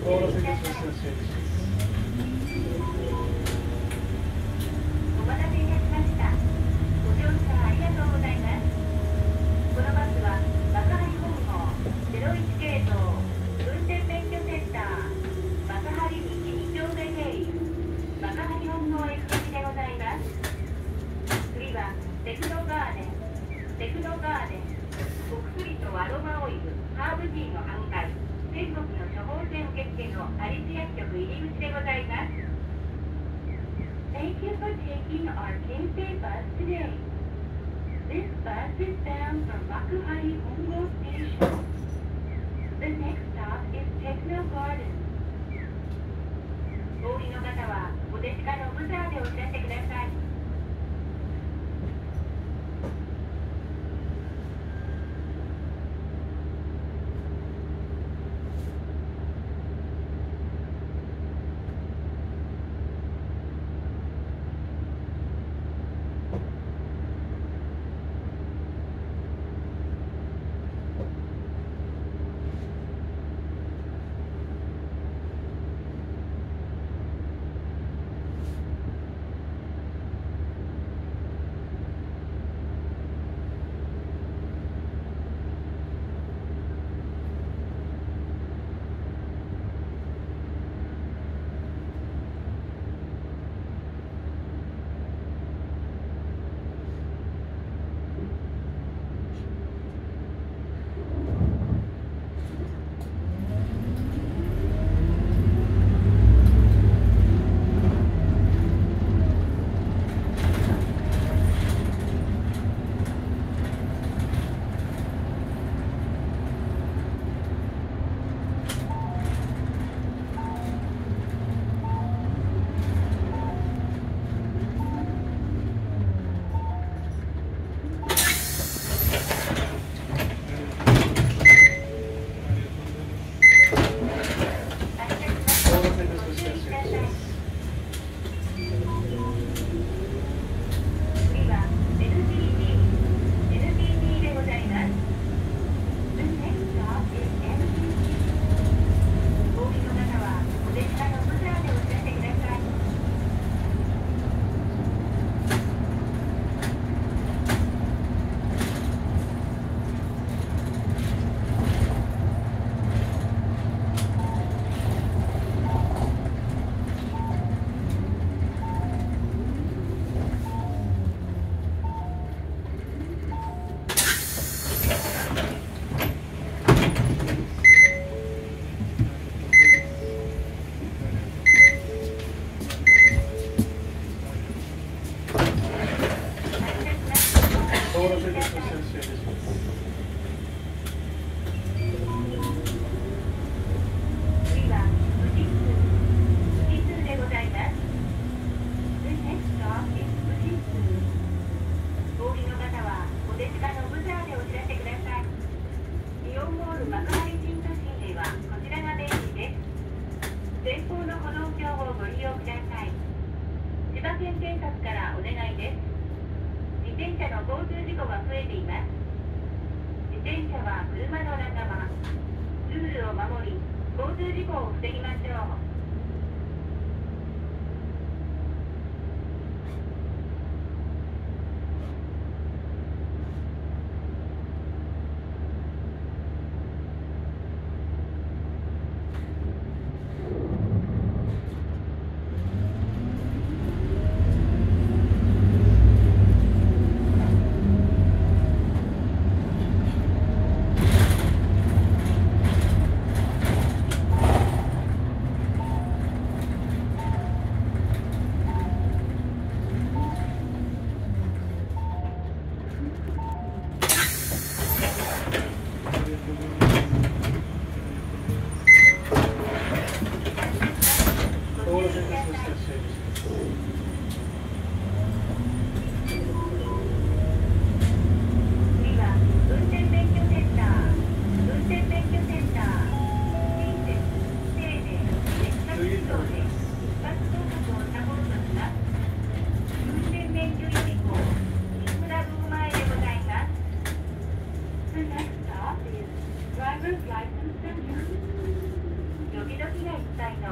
お待たせいたしました。ご乗車ありがとうございます。このバスは幕張本郷01系統運転免許センター幕張道2丁目経由幕張本郷駅行きでございます。次はテクノガーデンコクスリとアロマオイルハーブティーの販売全国の処方箋受付の有栖薬局入り口でございます。 Thank you for taking our Keinsei bus today. This bus is bound for Makuhari Hongo Station. The next stop is Techno Garden. お降りの方はお手近のブザーでお知らせください。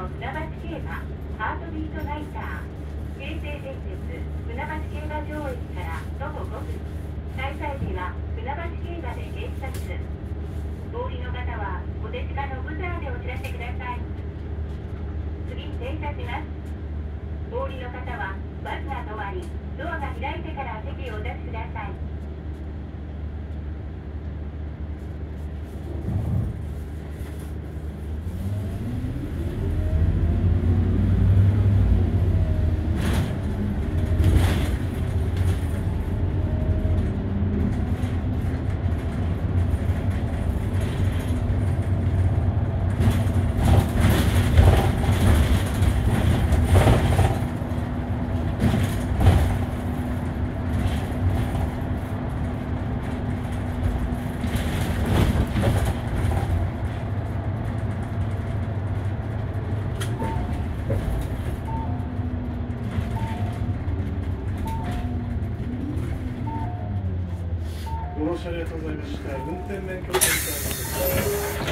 の船橋競馬ハートビートナイター京成電鉄船橋競馬場駅から徒歩5分開催日は船橋競馬で検索お降りの方はお手近のブザーでお知らせください。次に停車します。お降りの方はバスが止まりドアが開いてから席をお出しください。 ご乗車ありがとうございました。運転免許センターです。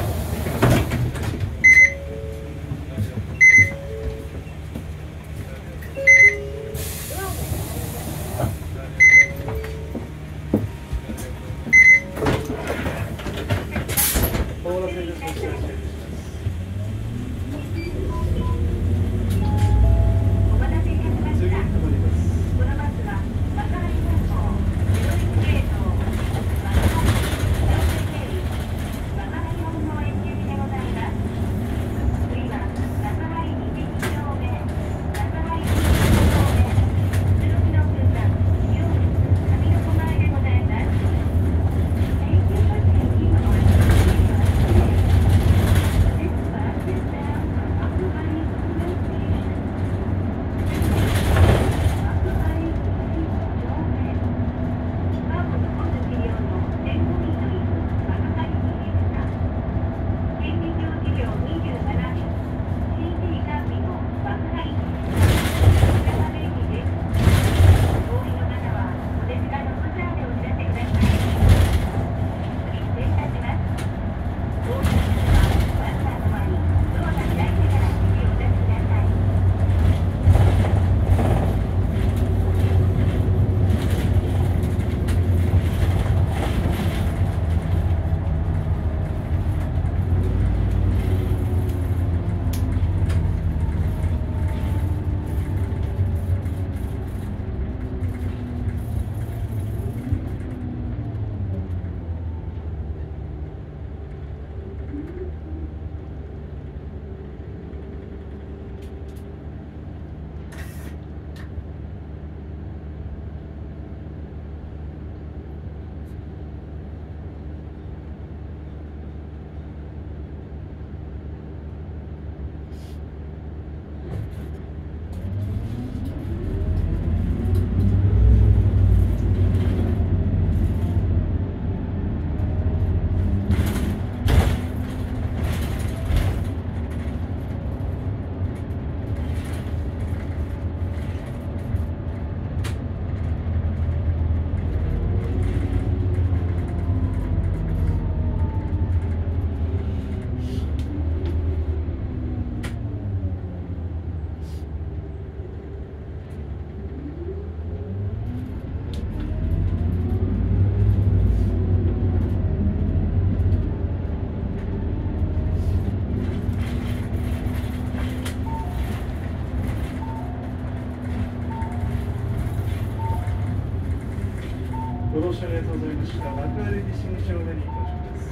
ご乗車ありがとうございました。幕張西口までに到着です。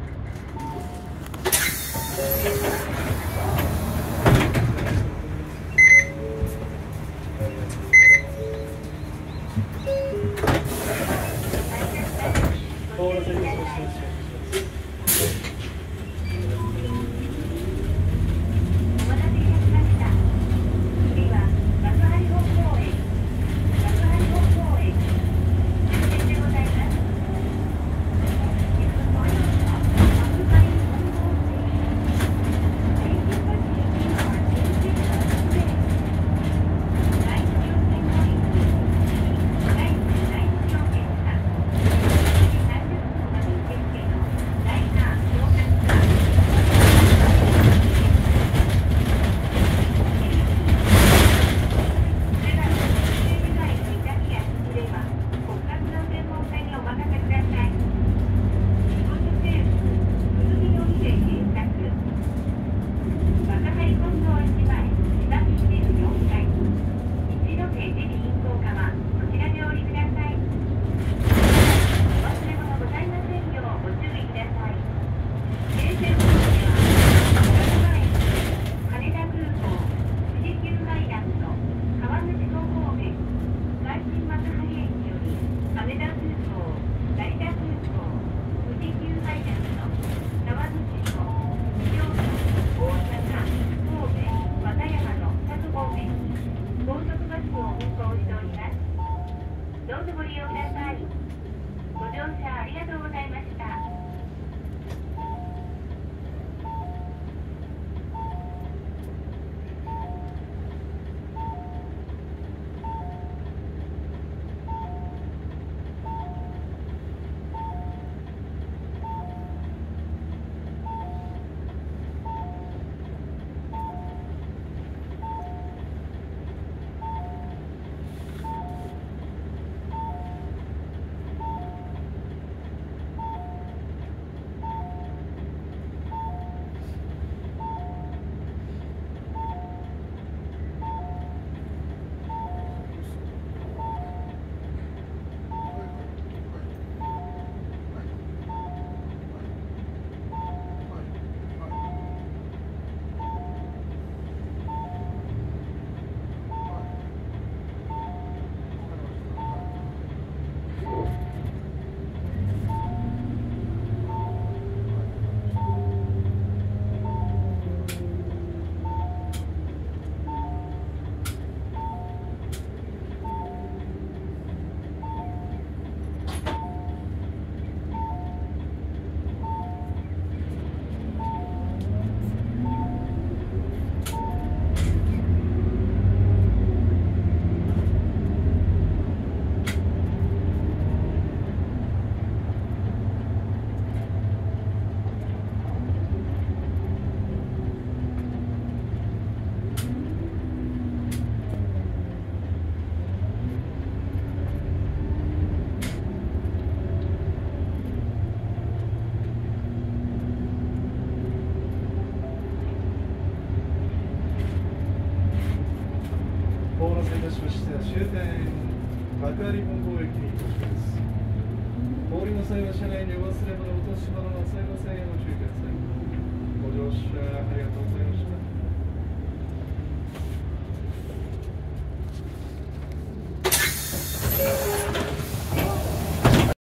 お待たせいたしました。 うぞご利用ください。ご乗車ありがとうございました。 お待たせいたしました。終点幕張本郷駅に到着です。お降りの際は車内にお忘れ物、落とし物の際の際へご注意ください。